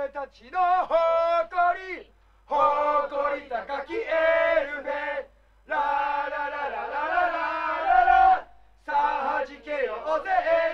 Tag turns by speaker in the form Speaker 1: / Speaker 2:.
Speaker 1: 俺たちの誇り誇り高きエルフェラララララララララさあ弾けようぜ